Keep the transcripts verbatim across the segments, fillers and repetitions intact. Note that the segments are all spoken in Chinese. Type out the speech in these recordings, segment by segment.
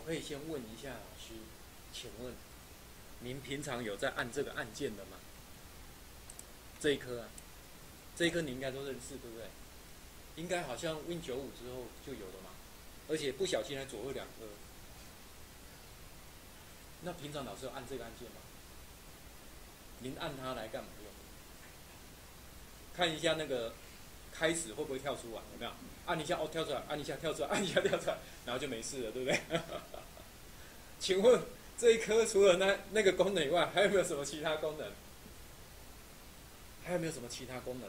可以先问一下老师，请问您平常有在按这个按键的吗？这一颗啊，这一颗你应该都认识，对不对？应该好像 Win 九五之后就有了嘛，而且不小心还左右两颗。那平常老师有按这个按键吗？您按它来干嘛用？看一下那个开始会不会跳出来，有没有？按一下哦，跳出来；按一下跳出来；按一下跳出来，然后就没事了，对不对？请问这一颗除了那那个功能以外，还有没有什么其他功能？还有没有什么其他功能？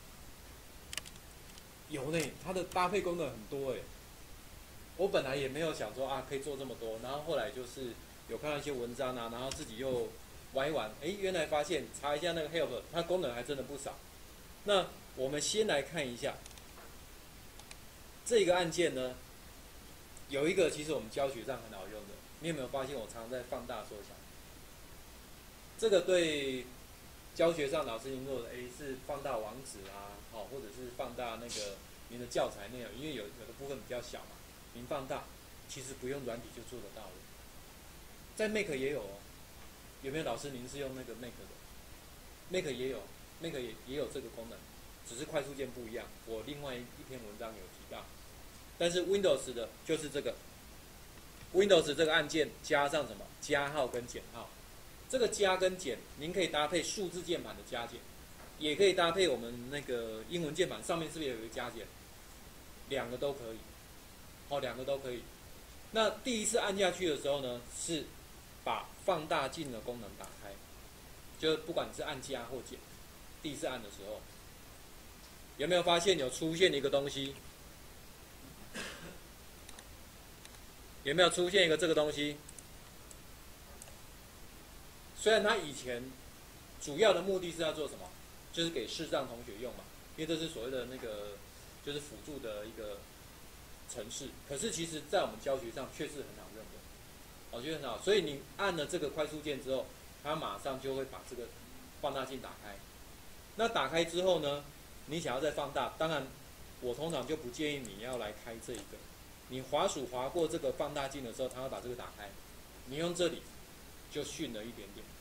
有呢，它的搭配功能很多哎。我本来也没有想说啊可以做这么多，然后后来就是有看到一些文章啊，然后自己又玩一玩，哎，原来发现查一下那个 help， 它功能还真的不少。那我们先来看一下这个按键呢，有一个其实我们教学上很好用的，你有没有发现我常常在放大缩小？这个对教学上老师您做的，哎，是放大网址啊，哦，或者是放大那个您的教材内容，因为有有的部分比较小嘛，您放大，其实不用软体就做得到了。在 Make 也有哦，有没有老师您是用那个 Make 的 ？Make 也有 ，Make 也也有这个功能，只是快速键不一样。我另外一篇文章有提到，但是 Windows 的就是这个 Windows 这个按键加上什么加号跟减号。这个加跟减，您可以搭配数字键盘的加减，也可以搭配我们那个英文键盘上面是不是有一个加减？两个都可以，哦，两个都可以。那第一次按下去的时候呢，是把放大镜的功能打开，就不管是按加或减，第一次按的时候，有没有发现有出现一个东西？有没有出现一个这个东西？虽然它以前主要的目的是要做什么，就是给视障同学用嘛，因为这是所谓的那个就是辅助的一个程式。可是其实在我们教学上却是很好用的，我觉得很好。所以你按了这个快速键之后，它马上就会把这个放大镜打开。那打开之后呢，你想要再放大，当然我通常就不建议你要来开这一个。你滑鼠滑过这个放大镜的时候，它会把这个打开。你用这里就逊了一点点。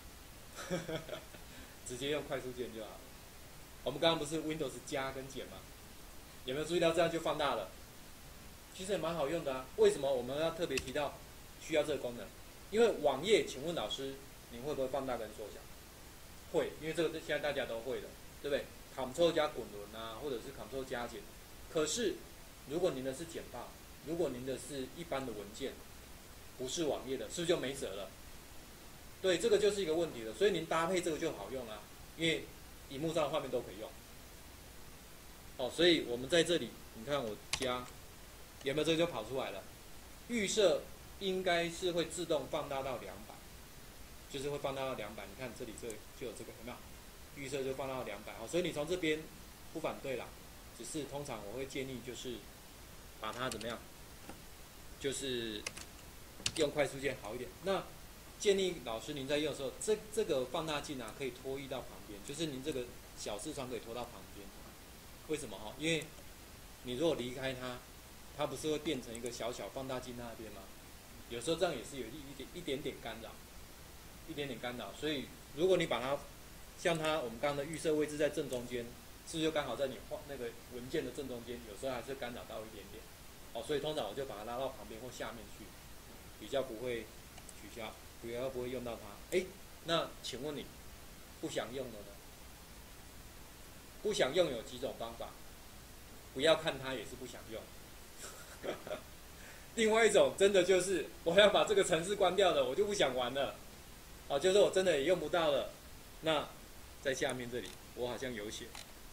直接用快速键就好了。我们刚刚不是 Windows 加跟减吗？有没有注意到这样就放大了？其实也蛮好用的啊。为什么我们要特别提到需要这个功能？因为网页，请问老师，你会不会放大跟缩小？会，因为这个现在大家都会的，对不对 ？Ctrl 加滚轮啊，或者是 Ctrl 加减。可是如果您的是简报，如果您的是一般的文件，不是网页的，是不是就没辙了？对，这个就是一个问题了，所以您搭配这个就好用啦，因为荧幕上的画面都可以用。哦，所以我们在这里，你看我加，有没有这个就跑出来了？预设应该是会自动放大到两百，就是会放大到两百。你看这里这就有这个，有没有？预设就放大到两百。哦，所以你从这边不反对啦，只是通常我会建议就是把它怎么样，就是用快速键好一点。那建议老师您在用的时候，这这个放大镜啊，可以拖移到旁边，就是您这个小视窗可以拖到旁边。为什么哈？因为你如果离开它，它不是会变成一个小小放大镜那边吗？有时候这样也是有一点一点点干扰，一点点干扰。所以如果你把它像它我们刚刚的预设位置在正中间，是不是就刚好在你画那个文件的正中间？有时候还是干扰到一点点。哦，所以通常我就把它拉到旁边或下面去，比较不会取消。比较不会用到它，哎，那请问你不想用的呢？不想用有几种方法，不要看它也是不想用。另外一种真的就是我要把这个程式关掉了，我就不想玩了。哦，就是我真的也用不到了。那在下面这里，我好像有写，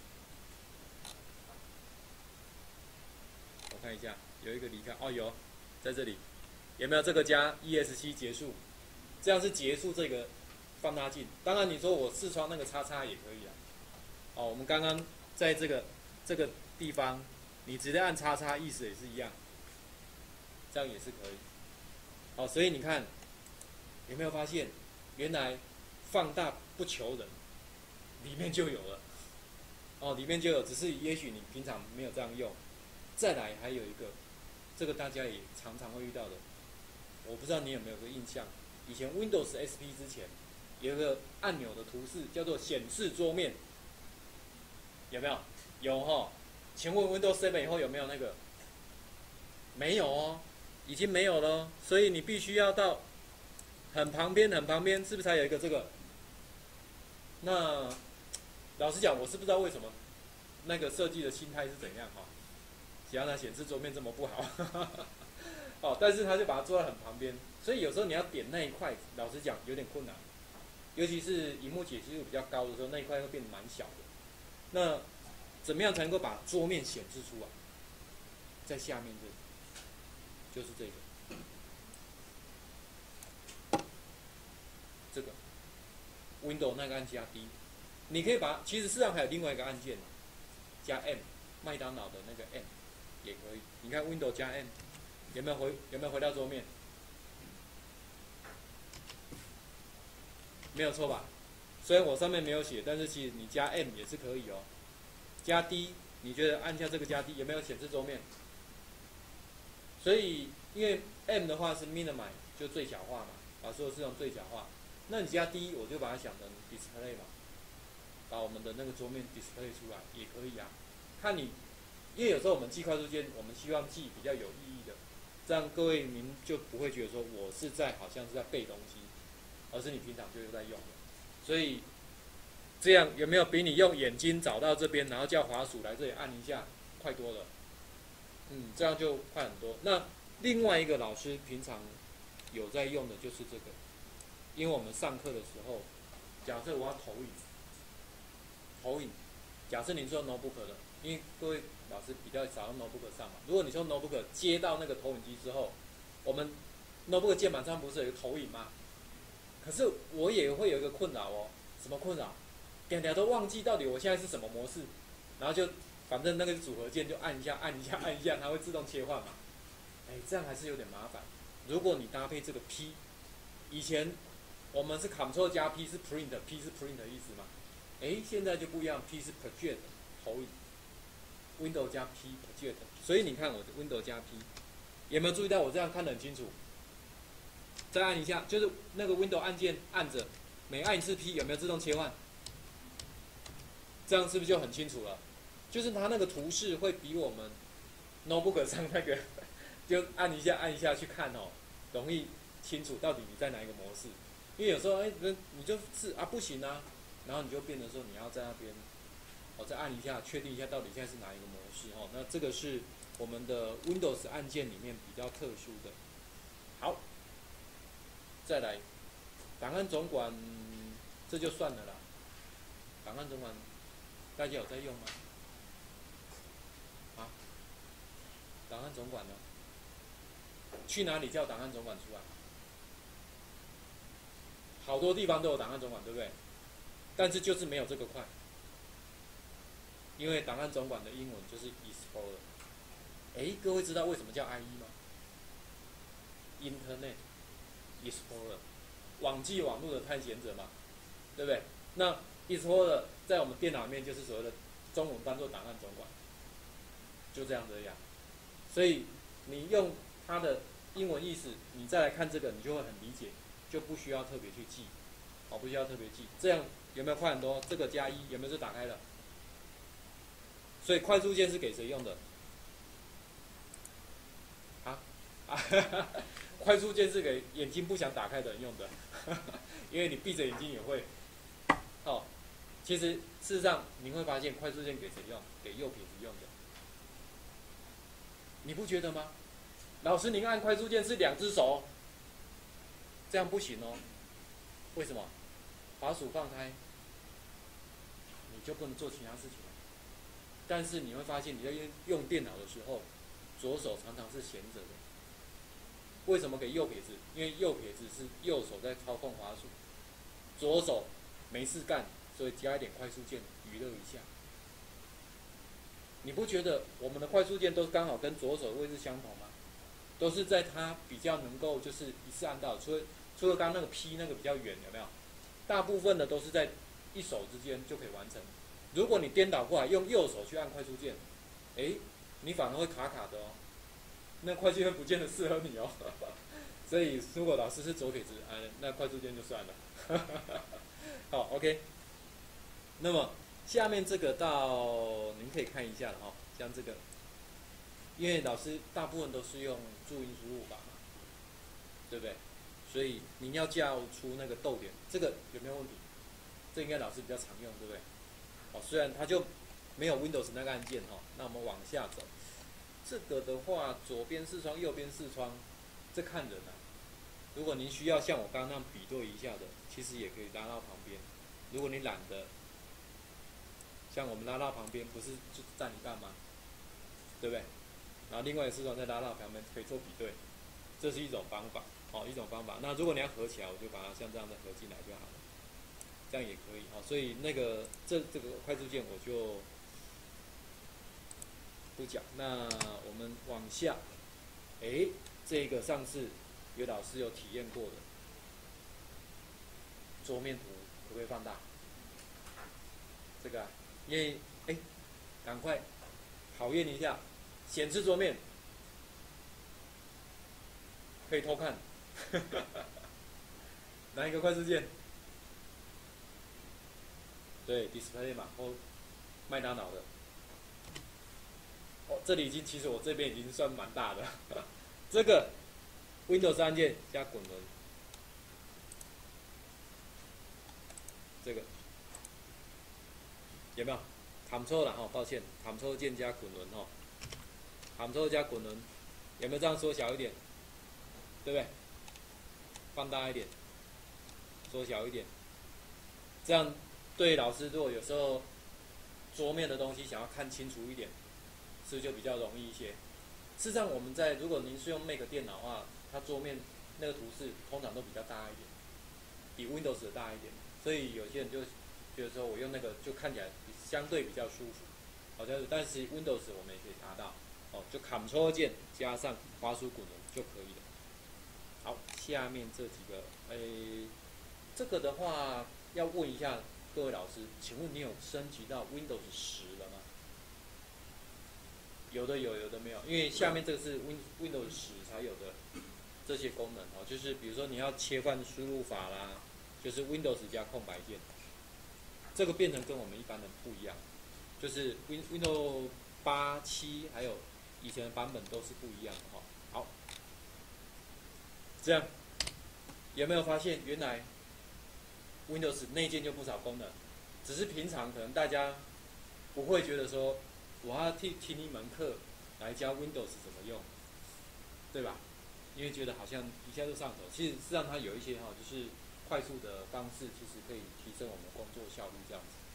我看一下，有一个离开，哦有，在这里，有没有这个加 E S C 结束？这样是结束这个放大镜。当然，你说我视窗那个叉叉也可以啊。哦，我们刚刚在这个这个地方，你直接按叉叉，意思也是一样，这样也是可以。好，所以你看有没有发现，原来放大不求人，里面就有了。哦，里面就有，只是也许你平常没有这样用。再来还有一个，这个大家也常常会遇到的， 我不知道你有没有个印象，以前 Windows S P 之前有一个按钮的图示叫做显示桌面，有没有？有哈。请问 Windows 七以后有没有那个？没有哦，已经没有了。所以你必须要到很旁边、很旁边，是不是才有一个这个？那老实讲，我是不知道为什么那个设计的心态是怎样哈，想要它显示桌面这么不好。哦，但是他就把它做在很旁边，所以有时候你要点那一块，老实讲有点困难，尤其是萤幕解析度比较高的时候，那一块会变得蛮小的。那怎么样才能够把桌面显示出来？在下面这里，就是这个，这个 Windows 那个按加 D， 你可以把，其实事实上还有另外一个按键，加 M， 麦当劳的那个 M 也可以。你看 Windows 加 M。有没有回有没有回到桌面？没有错吧？虽然我上面没有写，但是其实你加 M 也是可以哦。加 D， 你觉得按下这个加 D 有没有显示桌面？所以因为 M 的话是 minimize 就最小化嘛，把所有事用最小化。那你加 D， 我就把它想成 display 嘛，把我们的那个桌面 display 出来也可以啊。看你，因为有时候我们记快速键，我们希望记比较有意义的。这样各位您就不会觉得说我是在好像是在背东西，而是你平常就是在用的。所以这样有没有比你用眼睛找到这边，然后叫滑鼠来这里按一下快多了？嗯，这样就快很多。那另外一个老师平常有在用的就是这个，因为我们上课的时候，假设我要投影，投影，假设您是用 notebook 的，因为各位老师比较少用 notebook 上嘛。如果你用 notebook 接到那个投影机之后，我们 notebook 键盘上不是有一个投影吗？可是我也会有一个困扰哦，什么困扰？点点都忘记到底我现在是什么模式，然后就反正那个组合键就按一下按一下按一下，它会自动切换嘛。哎，这样还是有点麻烦。如果你搭配这个 P， 以前我们是 Ctrl 加 P 是 print，P 是 print 的意思嘛？哎，现在就不一样 ，P 是 project 投影。Windows 加 P project， 所以你看我 Windows 加 P， 有没有注意到我这样看得很清楚？再按一下，就是那个 Windows 按键按着，每按一次 P 有没有自动切换？这样是不是就很清楚了？就是它那个图示会比我们 Notebook 上那个就按一下按一下去看哦，容易清楚到底你在哪一个模式。因为有时候哎，你就是啊不行啊，然后你就变成说你要在那边。我、哦、再按一下，确定一下到底现在是哪一个模式哦。那这个是我们的 Windows 按键里面比较特殊的。好，再来，档案总管这就算了啦。档案总管大家有在用吗？啊？档案总管呢？去哪里叫档案总管出来？好多地方都有档案总管，对不对？但是就是没有这个块。因为档案总管的英文就是 Explorer。哎，各位知道为什么叫 I E 吗 ？Internet Explorer， 网际网络的探险者嘛，对不对？那 Explorer 在我们电脑里面就是所谓的中文翻作档案总管，就这样这样。所以你用它的英文意思，你再来看这个，你就会很理解，就不需要特别去记，哦，不需要特别记。这样有没有快很多？这个加一有没有就打开了？所以快速键是给谁用的？啊啊！快速键是给眼睛不想打开的人用的，因为你闭着眼睛也会。哦，其实事实上你会发现，快速键给谁用？给右撇子用的。你不觉得吗？老师，您按快速键是两只手，这样不行哦。为什么？把手放开，你就不能做其他事情了。但是你会发现，你在用电脑的时候，左手常常是闲着的。为什么给右撇子？因为右撇子是右手在操控滑鼠，左手没事干，所以加一点快速键娱乐一下。你不觉得我们的快速键都刚好跟左手的位置相同吗？都是在它比较能够就是一次按到，除了除了刚刚那个 P 那个比较远，有没有？大部分的都是在一手之间就可以完成。如果你颠倒过来用右手去按快速键，哎，你反而会卡卡的哦。那快速键不见得适合你哦。 所以如果老师是左撇子，哎，那快速键就算了。好 ，OK。那么下面这个到您可以看一下了哈，像这个，因为老师大部分都是用注音输入法嘛，对不对？所以您要叫出那个逗点，这个有没有问题？这应该老师比较常用，对不对？哦，虽然它就没有 Windows 那个按键哈，那我们往下走。这个的话，左边视窗，右边视窗，这看人啊。如果您需要像我刚刚那样比对一下的，其实也可以拉到旁边。如果你懒得，像我们拉到旁边，不是就占一半吗？对不对？然后另外一个视窗再拉到旁边，可以做比对，这是一种方法，哦，一种方法。那如果你要合起来，我就把它像这样的合进来就好了，这样也可以哦。所以那个这这个快速键我就不讲。那我们往下，哎，这个上次有老师有体验过的桌面图，可不可以放大？这个、啊，因为哎，赶快考验一下，显示桌面可以偷看，哪一个快速键？对 ，display 嘛，或麦当劳的。哦，这里已经其实我这边已经算蛮大的，这个 Windows 按键加滚轮，这个有没有 ？Ctrl 啦，哦，抱歉 ，Ctrl 键加滚轮哦 ，Ctrl 加滚轮，有没有这样缩小一点？对不对？放大一点，缩小一点，这样对老师如果有时候桌面的东西想要看清楚一点，是不是就比较容易一些？事实上，我们在如果您是用 Mac 电脑的话，它桌面那个图示通常都比较大一点，比 Windows 的大一点，所以有些人就觉得说我用那个就看起来相对比较舒服，好像是，但是 Windows 我们也可以达到，哦，就 Ctrl 键加上滑鼠滚轮就可以了。好，下面这几个，诶，这个的话要问一下各位老师，请问你有升级到 Windows 十了吗？有的有，有的没有，因为下面这个是 Win Windows 十才有的这些功能哦，就是比如说你要切换输入法啦，就是 Windows 加空白键，这个变成跟我们一般的不一样，就是 Win Windows 八、七还有以前的版本都是不一样的哈、哦。好，这样有没有发现原来 Windows 内建就不少功能，只是平常可能大家不会觉得说我要听听一门课来教 Windows 怎么用，对吧？因为觉得好像一下就上手，其实事实上它有一些哈，就是快速的方式，其实可以提升我们工作效率这样子。